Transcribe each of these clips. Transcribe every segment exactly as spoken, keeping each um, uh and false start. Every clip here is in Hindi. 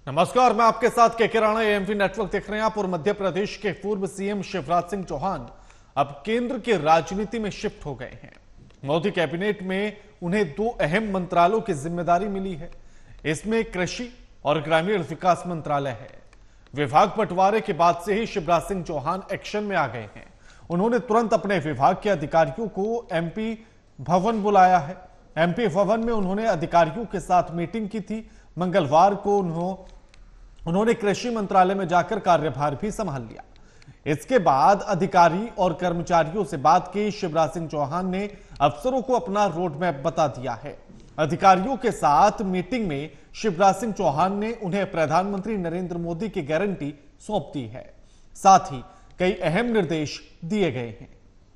नमस्कार, मैं आपके साथ के के राणा, एएमपी नेटवर्क देख रहे हैं आप। और मध्य प्रदेश के पूर्व सीएम शिवराज सिंह चौहान अब केंद्र की राजनीति में शिफ्ट हो गए हैं। मोदी कैबिनेट में उन्हें दो अहम मंत्रालयों की जिम्मेदारी मिली है। इसमें कृषि और ग्रामीण विकास मंत्रालय है। विभाग बंटवारे के बाद से ही शिवराज सिंह चौहान एक्शन में आ गए हैं। उन्होंने तुरंत अपने विभाग के अधिकारियों को एमपी भवन बुलाया है। एमपी भवन में उन्होंने अधिकारियों के साथ मीटिंग की थी। मंगलवार को उन्होंने उन्होंने कृषि मंत्रालय में जाकर कार्यभार भी संभाल लिया। इसके बाद अधिकारी और कर्मचारियों से बात की शिवराज सिंह चौहान ने अफसरों को अपना रोड मैप बता दिया है। अधिकारियों के साथ मीटिंग में शिवराज सिंह चौहान ने उन्हें प्रधानमंत्री नरेंद्र मोदी की गारंटी सौंप दी है। साथ ही कई अहम निर्देश दिए गए हैं।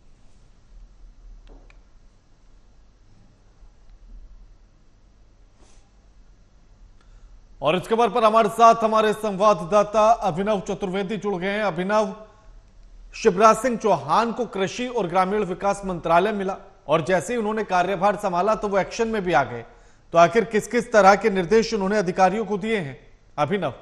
और इस खबर पर हमारे साथ हमारे संवाददाता अभिनव चतुर्वेदी जुड़ गए हैं। अभिनव, शिवराज सिंह चौहान को कृषि और ग्रामीण विकास मंत्रालय मिला और जैसे ही उन्होंने कार्यभार संभाला तो वो एक्शन में भी आ गए। तो आखिर किस किस तरह के निर्देश उन्होंने अधिकारियों को दिए हैं? अभिनव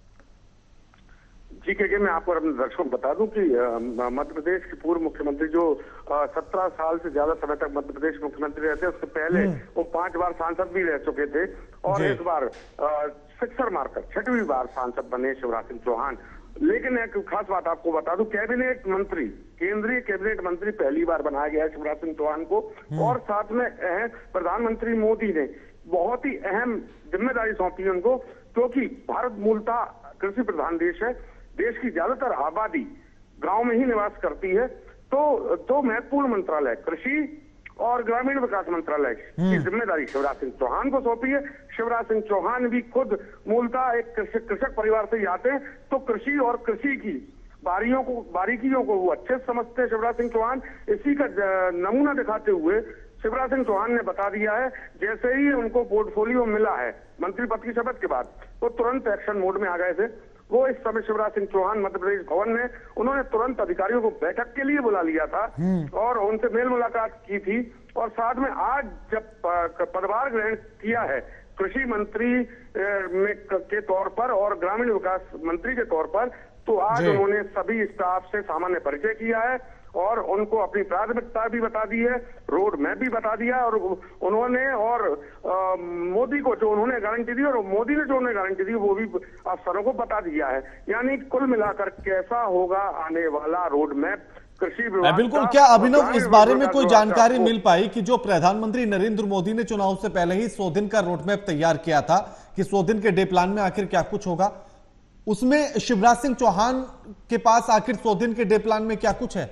जी के, के मैं आपको अपने दर्शकों को बता दूं कि मध्य प्रदेश के पूर्व मुख्यमंत्री जो सत्रह साल से ज्यादा समय तक मध्य प्रदेश मुख्यमंत्री रहते, उससे पहले वो पांच बार सांसद भी रह चुके थे और इस बार सिक्सर मारकर छठवीं बार सांसद बने शिवराज सिंह चौहान। लेकिन एक खास बात आपको बता दूं, कैबिनेट मंत्री, केंद्रीय कैबिनेट मंत्री पहली बार बनाया गया है शिवराज सिंह चौहान को। और साथ में प्रधानमंत्री मोदी ने बहुत ही अहम जिम्मेदारी सौंपी है उनको, क्योंकि भारत मूलतः कृषि प्रधान देश है। देश की ज्यादातर आबादी गांव में ही निवास करती है। तो दो महत्वपूर्ण मंत्रालय, कृषि और ग्रामीण विकास मंत्रालय की जिम्मेदारी शिवराज सिंह चौहान को सौंपी है। शिवराज सिंह चौहान भी खुद मूलतः एक कृषक परिवार से ही आते हैं, तो कृषि और कृषि की बारियों को बारीकियों को वो अच्छे समझते हैं शिवराज सिंह चौहान। इसी का नमूना दिखाते हुए शिवराज सिंह चौहान ने बता दिया है, जैसे ही उनको पोर्टफोलियो मिला है मंत्री पद की शपथ के बाद, वो तुरंत एक्शन मोड में आ गए थे। वो इस समय शिवराज सिंह चौहान मध्य प्रदेश भवन में उन्होंने तुरंत अधिकारियों को बैठक के लिए बुला लिया था और उनसे मेल मुलाकात की थी। और साथ में आज जब पदभार ग्रहण किया है कृषि मंत्री में के तौर पर और ग्रामीण विकास मंत्री के तौर पर, तो आज उन्होंने सभी स्टाफ से सामान्य परिचय किया है और उनको अपनी प्राथमिकता भी बता दी है, रोड मैप भी बता दिया। और उन्होंने और आ, मोदी को जो उन्होंने गारंटी दी और मोदी ने जो उन्हें गारंटी दी वो भी अफसरों को बता दिया है। यानी कुल मिलाकर कैसा होगा आने वाला रोड मैप कृषि विभाग। बिल्कुल। क्या अभिनव इस बारे में कोई जानकारी मिल पाई कि जो प्रधानमंत्री नरेंद्र मोदी ने चुनाव से पहले ही सौ दिन का रोड मैप तैयार किया था कि सौ दिन के डे प्लान में आखिर क्या कुछ होगा, उसमें शिवराज सिंह चौहान के पास आखिर सौ दिन के डे प्लान में क्या कुछ है?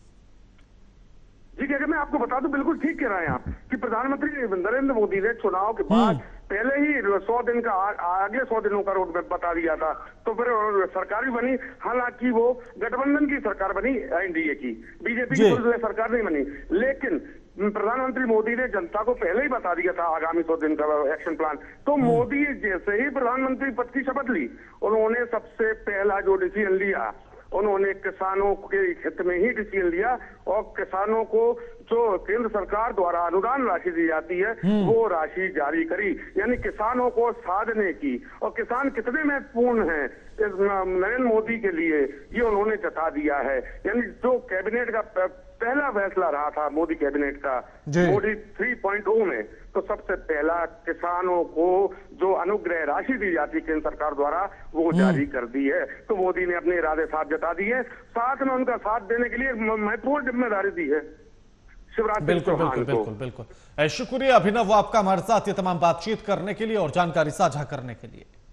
जी क्या मैं आपको बता दूं, बिल्कुल ठीक कह रहे हैं आप कि प्रधानमंत्री नरेंद्र मोदी ने चुनाव के बाद पहले ही सौ दिन का आ, आगे सौ दिनों का रोड मैप बता दिया था। तो फिर सरकार भी बनी, हालांकि वो गठबंधन की सरकार बनी, एनडीए की, बीजेपी की सरकार नहीं बनी। लेकिन प्रधानमंत्री मोदी ने जनता को पहले ही बता दिया था आगामी सौ दिन का एक्शन प्लान। तो मोदी जैसे ही प्रधानमंत्री पद की शपथ ली, उन्होंने सबसे पहला जो डिसीजन लिया, उन्होंने किसानों के हित में ही डिसीजन लिया और किसानों को जो केंद्र सरकार द्वारा अनुदान राशि दी जाती है वो राशि जारी करी। यानी किसानों को साधने की, और किसान कितने महत्वपूर्ण हैं इस नरेंद्र मोदी के लिए, ये उन्होंने जता दिया है। यानी जो कैबिनेट का पहला फैसला रहा था मोदी कैबिनेट का, मोदी थ्री पॉइंट ओ में, तो सबसे पहला किसानों को जो अनुग्रह राशि दी जाती है केंद्र सरकार द्वारा वो जारी कर दी है। तो मोदी ने अपने इरादे साथ जता दिए, साथ में उनका साथ देने के लिए महत्वपूर्ण जिम्मेदारी दी है शिवराज सिंह चौहान को। बिल्कुल बिल्कुल। शुक्रिया अभिनव आपका हमारे साथ ये तमाम बातचीत करने के लिए और जानकारी साझा करने के लिए।